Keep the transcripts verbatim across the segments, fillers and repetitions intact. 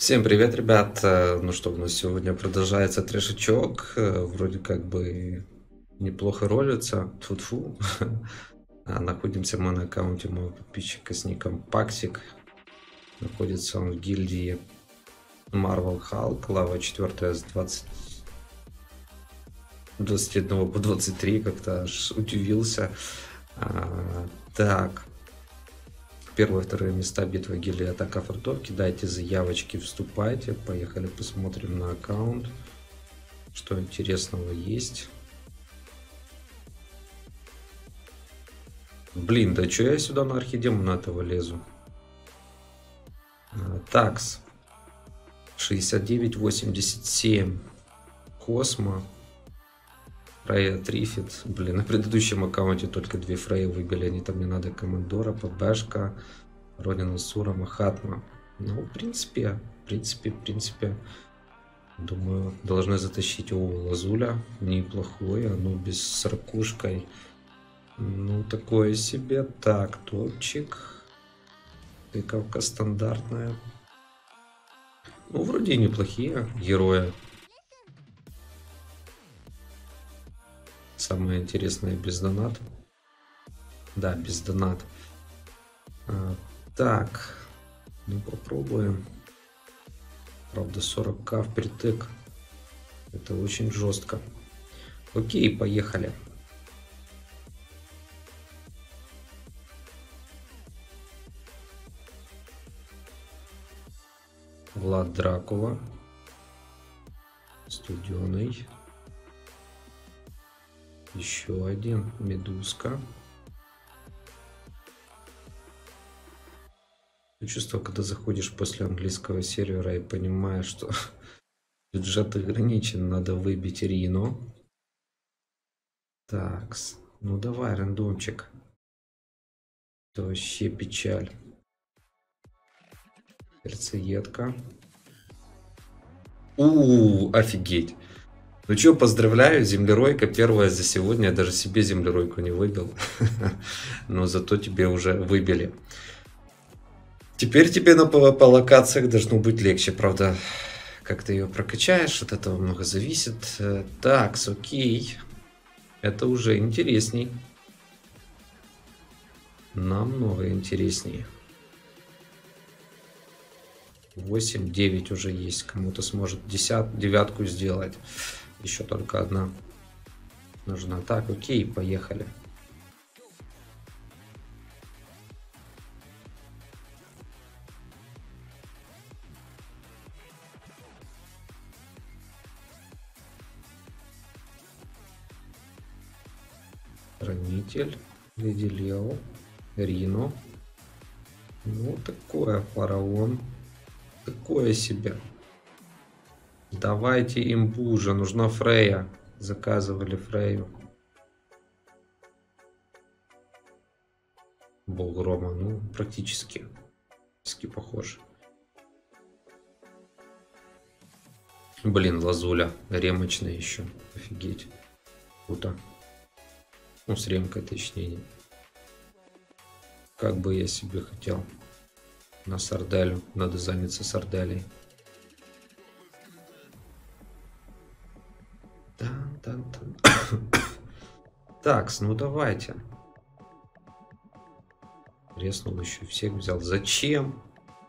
Всем привет, ребят! Э, Ну что, у нас сегодня продолжается трешачок. Э, Вроде как бы неплохо ролится. Тьфу-тьфу. А, Находимся мы на аккаунте моего подписчика с ником Паксик. Находится он в гильдии Marvel Hulk, лава четыре с двадцать двадцать один по двадцать три. Как-то аж удивился. А, Так, первые, вторые места битвы гильдии Атака Фортов. Кидайте заявочки, вступайте. Поехали посмотрим на аккаунт, что интересного есть. Блин, да что я сюда на архидемона этого лезу? А, Такс. шестьдесят девять восемьдесят семь. Космо. Фрея Трифит. Блин, на предыдущем аккаунте только две Фреи выбили. Они там не надо. Командора, ПБшка, Родина Сура, Махатма. Ну, в принципе, в принципе, в принципе, думаю, должны затащить. О, Лазуля. Неплохое. Оно без с ракушкой. Ну, такое себе. Так, топчик. Тыковка стандартная. Ну, вроде и неплохие герои. Самое интересное без доната. Да, без доната. А, так. Ну, попробуем. Правда, сорок ка впритык. Это очень жестко. Окей, поехали. Влад Дракула. Студеный. Еще один. Медузка. Чувство, когда заходишь после английского сервера и понимаешь, что бюджет ограничен, надо выбить Рино. Такс. Ну давай, рандомчик. Это вообще печаль. Сердцеедка. У, офигеть. Ну что, поздравляю, землеройка первая за сегодня. Я даже себе землеройку не выбил. Но зато тебе уже выбили. Теперь тебе на, по, по локациях должно быть легче. Правда, как ты ее прокачаешь, от этого много зависит. Так, окей. Это уже интересней. Намного интереснее. восемь девять уже есть. Кому-то сможет десять, девятку сделать. Еще только одна нужна. Так, окей, поехали. Хранитель. Леди Рино. Ну, такое фараон. Такое себе. Давайте имбу уже. Нужна Фрея. Заказывали Фрею. Бог грома. Ну, практически. Практически похож. Блин, Лазуля. Ремочная еще. Офигеть. Круто. Ну, с ремкой точнее. Как бы я себе хотел. На сарделю. Надо заняться сарделей. Так, ну давайте. Резнул еще всех взял. Зачем?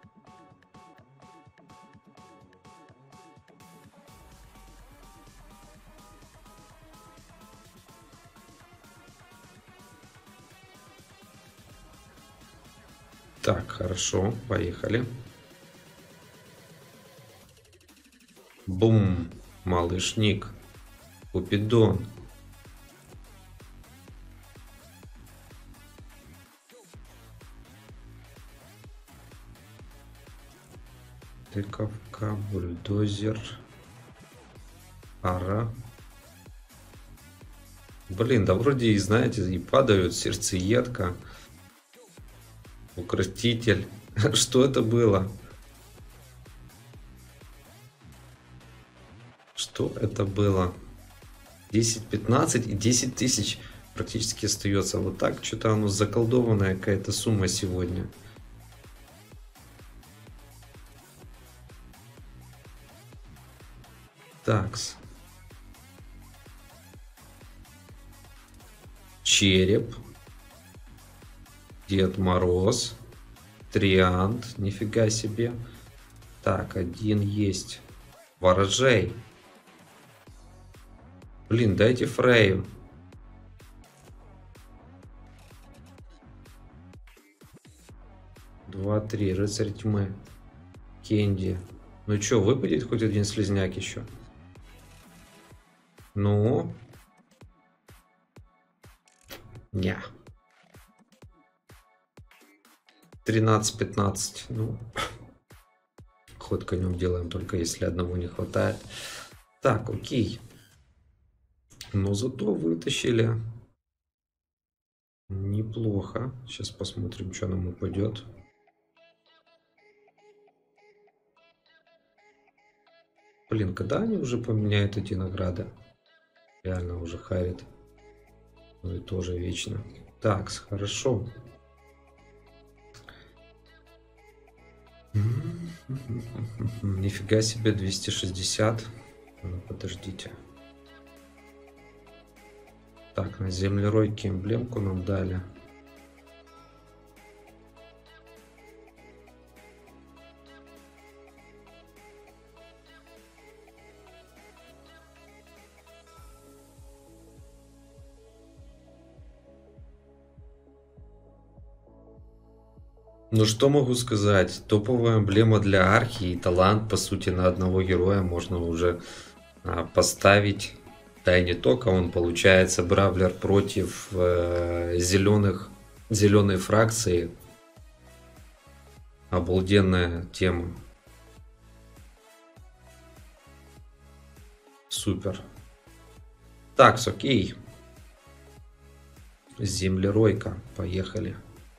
Так, хорошо, поехали. Бум, малышник, Купидон. Тыковка, бульдозер, ара. Блин, да вроде и знаете, и падают. Сердцеедка, укротитель. Что это было? Что это было? десять пятнадцать и десять тысяч практически остается. Вот так что-то оно заколдованная какая-то сумма сегодня. Такс. Череп. Дед Мороз. Триант. Нифига себе. Так, один есть. Ворожей. Блин, дайте Фрею. Два, три. Рыцарь тьмы. Кенди. Ну что, выпадет хоть один слизняк еще? Ну? Не. тринадцать-пятнадцать. Ну, ход конем делаем только если одного не хватает. Так, окей. Но зато вытащили. Неплохо. Сейчас посмотрим, что нам упадет. Блин, когда они уже поменяют эти награды? Реально уже харит. Ну и тоже вечно. Так, хорошо. Нифига себе, двести шестьдесят. Ну, подождите. Так, на землеройке эмблемку нам дали. Ну что могу сказать, топовая эмблема для архи и талант по сути на одного героя можно уже а, поставить. Да и не только, он получается бравлер против э, зеленых, зеленой фракции. Обалденная тема. Супер. Так, окей. Землеройка, поехали.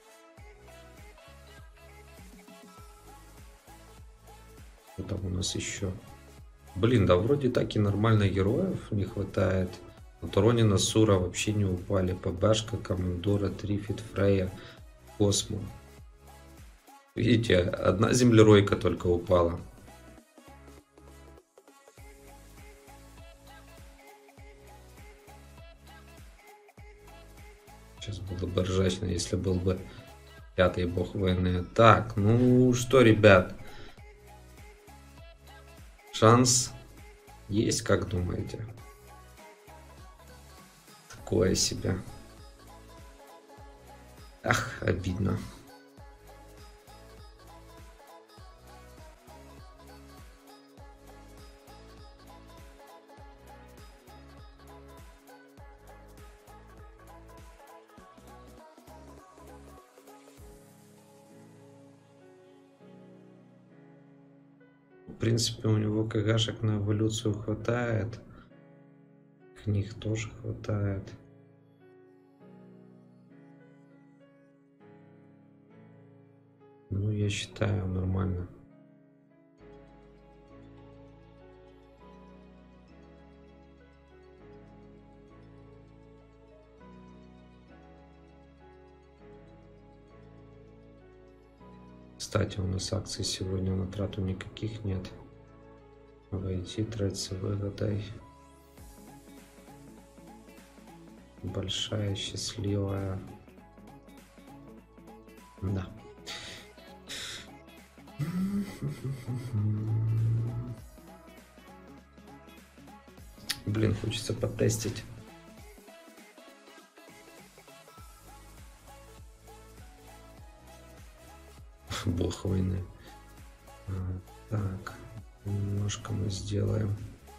Что там у нас еще? Блин, да вроде так и нормально героев не хватает. Вот Ронина, Сура вообще не упали. ПБшка, Командора, Трифит, Фрея, Космо. Видите, одна землеройка только упала. Сейчас было бы ржачно, если был бы пятый бог войны. Так, ну что, ребят? Шанс есть, как думаете? Такое себе. Ах, обидно. В принципе, у него КГшек на эволюцию хватает. Книг тоже хватает. Ну, я считаю, нормально. Кстати, у нас акций сегодня на трату никаких нет. Войти, траться, выгадай. Большая, счастливая. Да. Блин, хочется потестить. Бог войны. А, так, немножко мы сделаем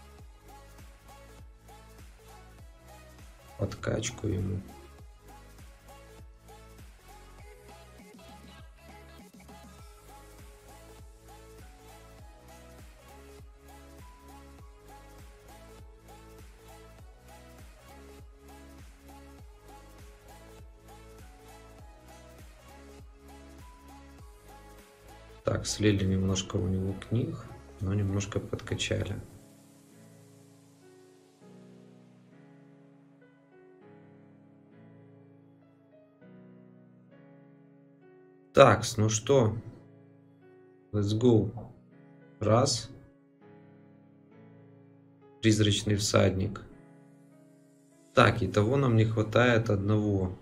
подкачку ему. Так, слили немножко у него книг, но немножко подкачали. Так, ну что, let's go. Раз. Призрачный всадник. Так, и того нам не хватает одного.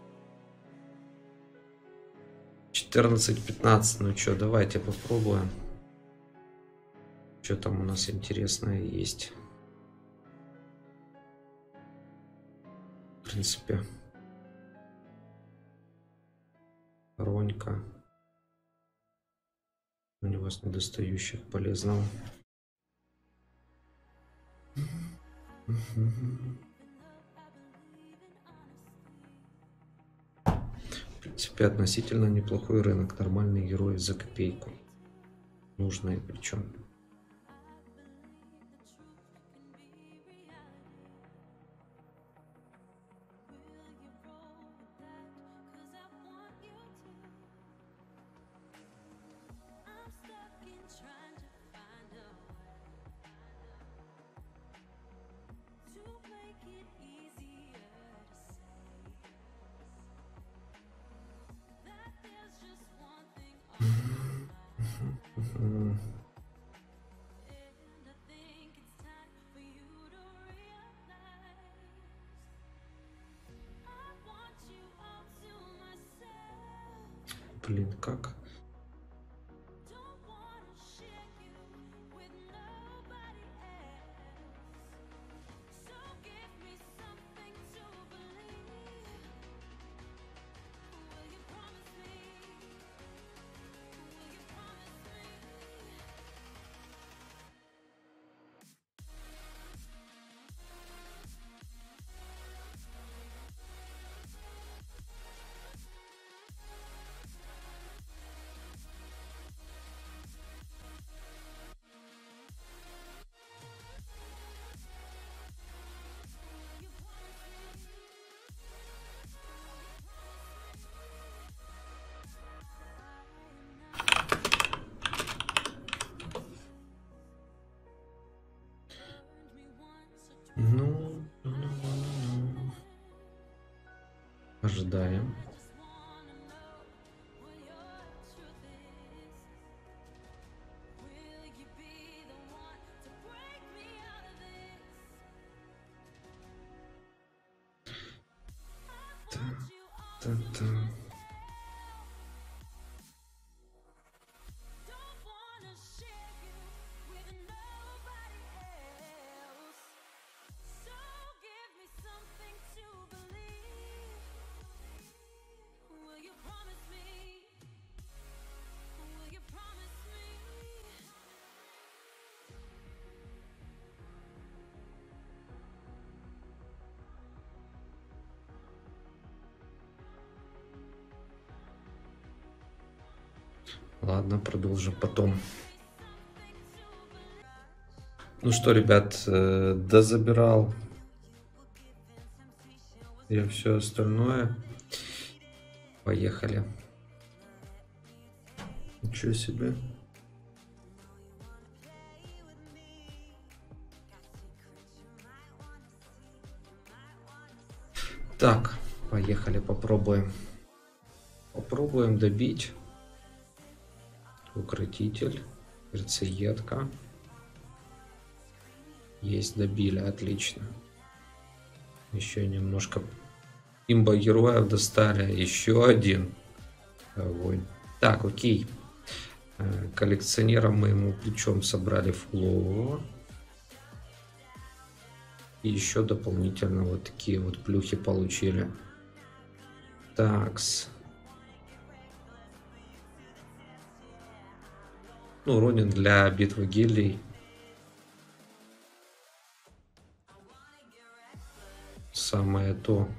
четырнадцать пятнадцать. Ну что, давайте попробуем. Что там у нас интересное есть. В принципе. Ронька. У него с недостающих полезного. В принципе, относительно неплохой рынок. Нормальные герои за копейку. Нужные причем. Блин, как? Ну, ну, ну, ну. Ожидаем. Та, та, та. Ладно, продолжим потом. Ну что, ребят, э, дозабирал я все остальное. Поехали. Ничего себе. Так, поехали, попробуем. Попробуем добить. Укротитель, сердцеедка. Есть, добили, отлично. Еще немножко имба героев достали. Еще один. Огонь. Так, окей. Коллекционера мы ему плечом собрали флоу. И еще дополнительно вот такие вот плюхи получили. Такс. Ну, Ронин для битвы гильдий. Самое то.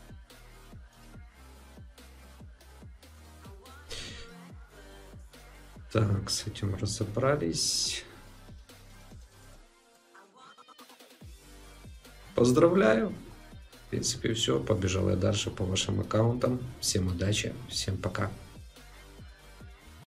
Так, с этим разобрались. Поздравляю. В принципе, все. Побежал я дальше по вашим аккаунтам. Всем удачи. Всем пока.